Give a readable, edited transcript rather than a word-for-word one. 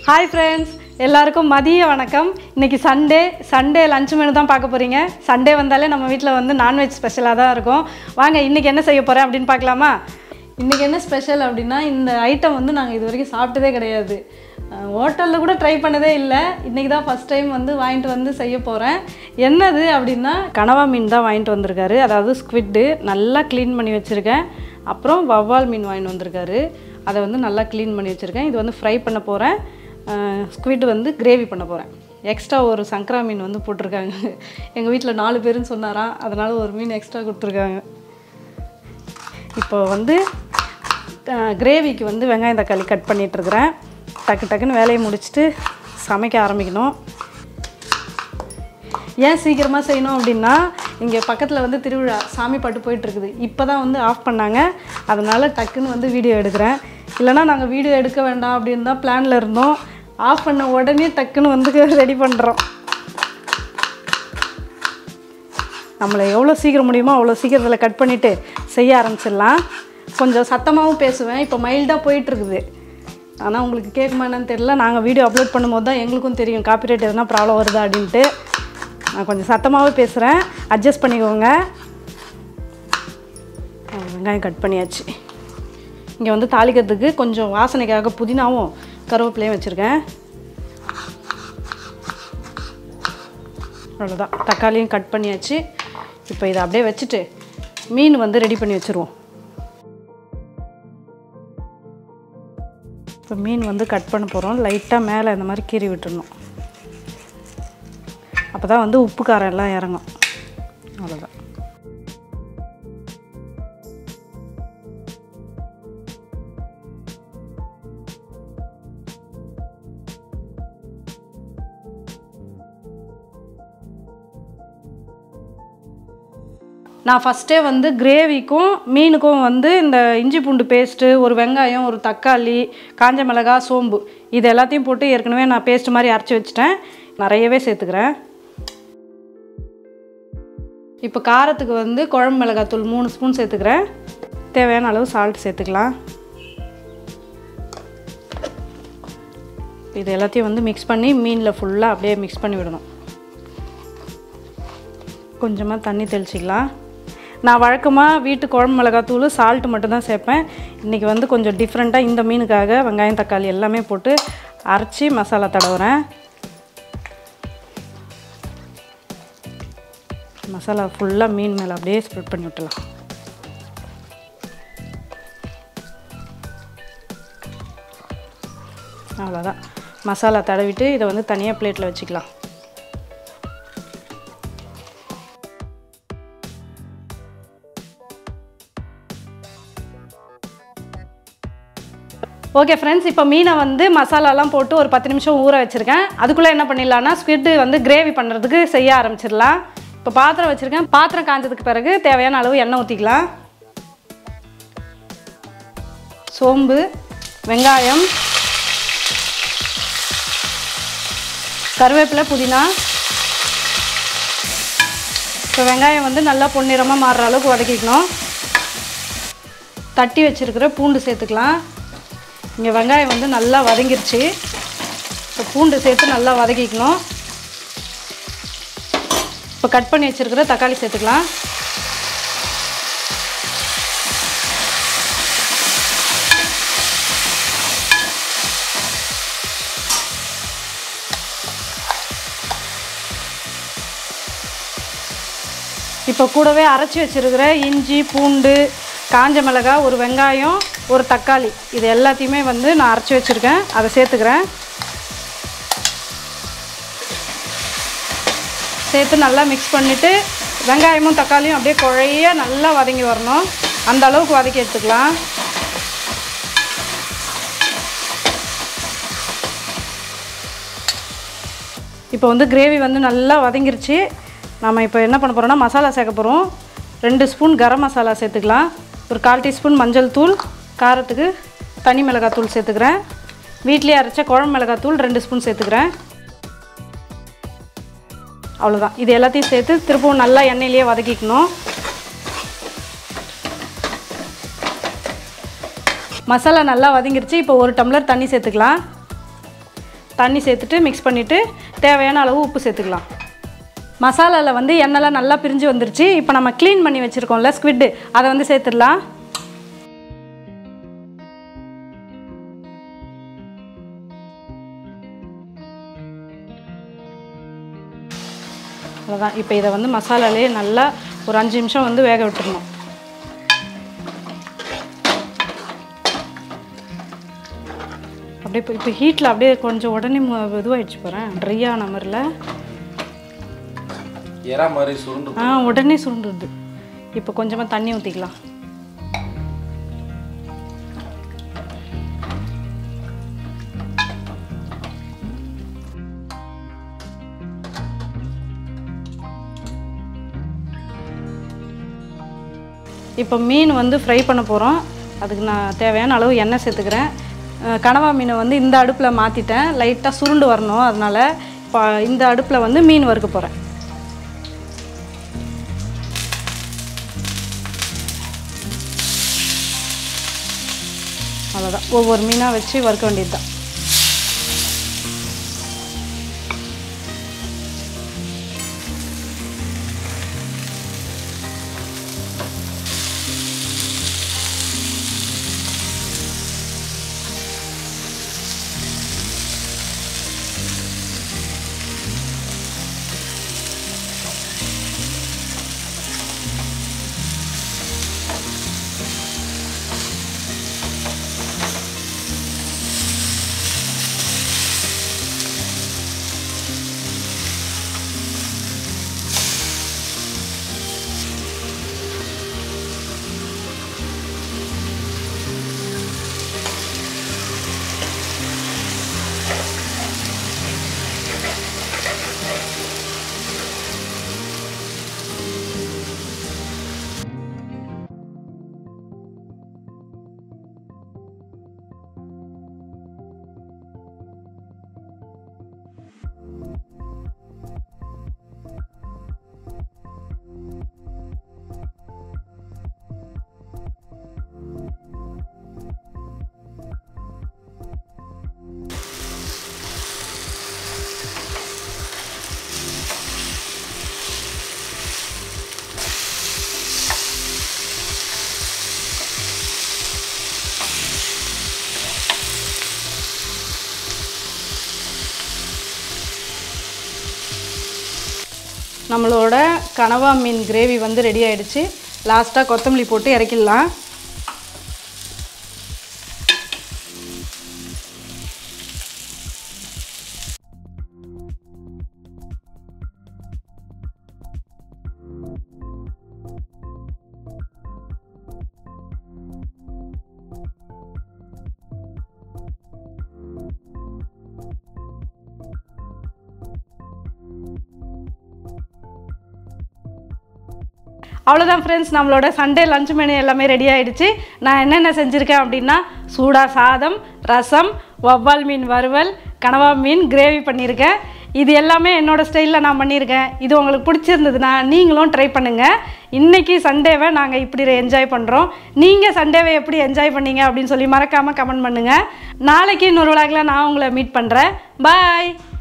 Hi friends, எல்லாருக்கும் மதிய வணக்கம். இன்னைக்கு சண்டே லஞ்ச் மெனு தான் பார்க்க போறீங்க. சண்டே வந்தாலே நம்ம வீட்ல வந்து நான்வெஜ் ஸ்பெஷலா தான் இருக்கும். வாங்க இன்னைக்கு என்ன செய்ய போறேன் அப்படினு பார்க்கலாமா? இன்னைக்கு என்ன ஸ்பெஷல் அப்படினா இந்த ஐட்டம் வந்து நாங்க இதுவரைக்கும் சாப்பிட்டதே கிடையாது. ஹோட்டல்ல கூட ட்ரை பண்ணதே இல்ல. இன்னைக்கு தான் ஃபர்ஸ்ட் டைம் வந்து வாங்கிட்டு வந்து செய்ய போறேன். என்னது அப்படினா கனவா மீன் தான் வாங்கிட்டு வந்திருக்காரு. அதாவது ஸ்குவிட் நல்லா க்ளீன் பண்ணி வச்சிருக்கேன். அப்புறம் வவ்வால் மீன் வாங்கிட்டு வந்திருக்காரு. அதை வந்து நல்லா க்ளீன் பண்ணி வச்சிருக்கேன். இது வந்து ஃப்ரை பண்ண போறேன். ஸ்குவிட் வந்து கிரேவி பண்ண போறேன். எக்ஸ்ட்ரா ஒரு சங்கரா மீன் வந்து போட்டுருக்காங்க. எங்க வீட்ல 4 பேருன்னு சொன்னாராம். அதனால ஒரு மீன் எக்ஸ்ட்ரா கொடுத்துருக்காங்க. இப்போ வந்து கிரேவிக்கு வந்து வெங்காயம் தக்காளி கட் பண்ணிட்டு இருக்கறேன். டக்குன்னு வேலையை முடிச்சிட்டு சமைக்க ஆரம்பிக்கணும். ஏன் சீக்கிரமா செய்யணும் அப்படினா இங்க பக்கத்துல வந்து திருவிழா சாமி பாட்டு போயிட்டு இருக்குது. இப்போதான் வந்து ஆஃப் பண்ணாங்க. அதனால டக்குன்னு வந்து வீடியோ எடுக்கிறேன். இல்லனா நாங்க வீடியோ எடுக்க வேண்டாம் அப்படினு தான் பிளான்ல இருந்தோம். ஆஃப் பண்ண உடனே டக்குன்னு வந்து ரெடி பண்றோம். நம்மள எவ்வளவு சீக்கிரம் முடியுமோ அவ்வளவு சீக்கிரத்துல கட் பண்ணிட்டு செய்ய ஆரம்பிச்சிடலாம். கொஞ்சம் சத்தமாவும் பேசுவேன். இப்போ மைல்டா போயிட்டு இருக்குது. ஆனா உங்களுக்கு கேக்குமா என்னன்னு தெரியல. நாங்க வீடியோ அப்லோட் பண்ணும்போது தான் எங்களுக்கும் தெரியும் காப்பிரைட் எதனா ப்ராப்ளம் வருதா அப்படினு. நான் கொஞ்சம் சத்தமாவே பேசுறேன். அட்ஜஸ்ட் பண்ணிக்கோங்க. வெங்காயம் கட் பண்ணியாச்சு. இங்க வந்து தாளிக்கிறதுக்கு கொஞ்சம் வாசனைக்காக புதினாவும் கருவேப்பிலையும் வச்சிருக்கேன். அவ்வளவுதான். தக்காளியும் கட் பண்ணியாச்சு. இப்போ இதை அப்படியே வச்சுட்டு மீன் வந்து ரெடி பண்ணி வச்சிருவோம். இப்போ மீன் வந்து கட் பண்ண போறோம். லைட்டா மேலே இந்த மாதிரி கீறி விட்டுறணும். அப்பதான் வந்து உப்பு காரம் எல்லாம் இறங்கும். அவ்வளவுதான். நான் ஃபஸ்ட்டே வந்து கிரேவிக்கும் மீனுக்கும் வந்து இந்த இஞ்சி பூண்டு பேஸ்ட்டு, ஒரு வெங்காயம், ஒரு தக்காளி, காஞ்ச மிளகாய், சோம்பு இது எல்லாத்தையும் போட்டு ஏற்கனவே நான் பேஸ்ட் மாதிரி அரைச்சி வச்சுட்டேன். நிறையவே சேர்த்துக்கிறேன். இப்போ காரத்துக்கு வந்து குழம்பு மிளகாத்தூள் 3 ஸ்பூன் சேர்த்துக்கிறேன். தேவையான அளவு சால்ட் சேர்த்துக்கலாம். இது எல்லாத்தையும் வந்து மிக்ஸ் பண்ணி மீனில் ஃபுல்லாக அப்படியே மிக்ஸ் பண்ணி விடணும். கொஞ்சமாக தண்ணி தெளிச்சிக்கலாம். நான் வழக்கமாக வீட்டு குழம்பு மிளகாத்தூள் சால்ட் மட்டும் தான் சேர்ப்பேன். இன்றைக்கி வந்து கொஞ்சம் டிஃப்ரெண்ட்டாக இந்த மீனுக்காக வெங்காயம் தக்காளி எல்லாமே போட்டு அரைச்சி மசாலா தடவுறேன். மசாலா ஃபுல்லாக மீன் மேலே அப்படியே ஸ்ப்ரெட் பண்ணி விட்டுலாம். அவ்வளோதான். மசாலா தடவிட்டு இதை வந்து தனியாக பிளேட்டில் வச்சுக்கலாம். ஓகே ஃப்ரெண்ட்ஸ், இப்போ மீனை வந்து மசாலாலாம் போட்டு ஒரு 10 நிமிஷம் ஊற வச்சுருக்கேன். அதுக்குள்ளே என்ன பண்ணிடலான்னா ஸ்குவிட் வந்து கிரேவி பண்ணுறதுக்கு செய்ய ஆரம்பிச்சிடலாம். இப்போ பாத்திரம் வச்சுருக்கேன். பாத்திரம் காய்ஞ்சதுக்கு பிறகு தேவையான அளவு எண்ணெய் ஊற்றிக்கலாம். சோம்பு, வெங்காயம், கருவேப்பிலை, புதினா. இப்போ வெங்காயம் வந்து நல்லா பொன்னிறமாக மாறுற அளவுக்கு வதக்கிக்கணும். தட்டி வச்சுருக்கிற பூண்டு சேர்த்துக்கலாம். இங்கே வெங்காயம் வந்து நல்லா வதங்கிருச்சு. இப்போ பூண்டு சேர்த்து நல்லா வதக்கிக்கணும். இப்போ கட் பண்ணி வச்சுருக்கிற தக்காளி சேர்த்துக்கலாம். இப்போ கூடவே அரைச்சி வச்சுருக்கிற இஞ்சி, பூண்டு, காஞ்ச மிளகாய், ஒரு வெங்காயம், ஒரு தக்காளி இது எல்லாத்தையுமே வந்து நான் அரைச்சி வச்சுருக்கேன். அதை சேர்த்துக்கிறேன். சேர்த்து நல்லா மிக்ஸ் பண்ணிவிட்டு வெங்காயமும் தக்காளியும் அப்படியே குழைய நல்லா வதங்கி வரணும். அந்த அளவுக்கு வதக்கி எடுத்துக்கலாம். இப்போ வந்து கிரேவி வந்து நல்லா வதங்கிருச்சு. நம்ம இப்போ என்ன பண்ண போகிறோம்னா மசாலா சேர்க்க போகிறோம். 2 ஸ்பூன் கரம் மசாலா சேர்த்துக்கலாம். ஒரு 1/4 டீஸ்பூன் மஞ்சள் தூள், காரத்துக்கு தனி மிளகாத்தூள் சேர்த்துக்கிறேன். வீட்டிலே அரைச்ச குழம்பு மிளகாத்தூள் 2 ஸ்பூன் சேர்த்துக்கிறேன். அவ்வளோதான். இது எல்லாத்தையும் சேர்த்து திருப்பவும் நல்லா எண்ணெயிலேயே வதக்கிக்கணும். மசாலா நல்லா வதங்கிருச்சு. இப்போ 1 டம்ளர் தண்ணி சேர்த்துக்கலாம். தண்ணி சேர்த்துட்டு மிக்ஸ் பண்ணிவிட்டு தேவையான அளவு உப்பு சேர்த்துக்கலாம். மசாலாவில் வந்து எண்ணெய்லாம் நல்லா பிரிஞ்சு வந்துருச்சு. இப்போ நம்ம க்ளீன் பண்ணி வச்சுருக்கோம்ல ஸ்குவிட், அதை வந்து சேர்த்துடலாம். அவ்வளோதான். இப்போ இதை வந்து மசாலாலே நல்லா ஒரு 5 நிமிஷம் வந்து வேக விட்டுருணும். அப்படியே இப்போ ஹீட்டில் அப்படியே கொஞ்சம் உடனே இதுவாகிடுச்சு போகிறேன், ட்ரையான மாதிரில உடனே சுருண்டுது. இப்போ கொஞ்சமாக தண்ணி ஊற்றிக்கலாம். இப்போ மீன் வந்து ஃப்ரை பண்ண போகிறோம். அதுக்கு நான் தேவையான அளவு எண்ணெய் சேர்த்துக்கிறேன். கனவா மீனை வந்து இந்த அடுப்பில் மாற்றிட்டேன், லைட்டாக சுருண்டு வரணும். அதனால் இப்போ இந்த அடுப்பில் வந்து மீன் வறுக்க போகிறேன். அவ்வளோதான், ஒவ்வொரு மீனாக வச்சு வறுக்க வேண்டியது தான். நம்மளோட கனவா மீன் கிரேவி வந்து ரெடி ஆகிடுச்சு. லாஸ்ட்டாக கொத்தமல்லி போட்டு இறக்கிடலாம். அவ்வளோதான் ஃப்ரெண்ட்ஸ், நம்மளோட சண்டே லஞ்ச் மெனு எல்லாமே ரெடி ஆகிடுச்சு. நான் என்னென்ன செஞ்சுருக்கேன் அப்படின்னா, சூடாக சாதம், ரசம், வவ்வால் மீன் வறுவல், கனவா மீன் கிரேவி பண்ணியிருக்கேன். இது எல்லாமே என்னோடய ஸ்டைலில் நான் பண்ணியிருக்கேன். இது உங்களுக்கு பிடிச்சிருந்ததுன்னா நீங்களும் ட்ரை பண்ணுங்கள். இன்றைக்கி சண்டேவை நாங்கள் இப்படி என்ஜாய் பண்ணுறோம். நீங்கள் சண்டேவை எப்படி என்ஜாய் பண்ணீங்க அப்படின்னு சொல்லி மறக்காமல் கமெண்ட் பண்ணுங்கள். நாளைக்கு இன்னொரு விழாக்கில் நான் உங்களை மீட் பண்ணுறேன். பாய்.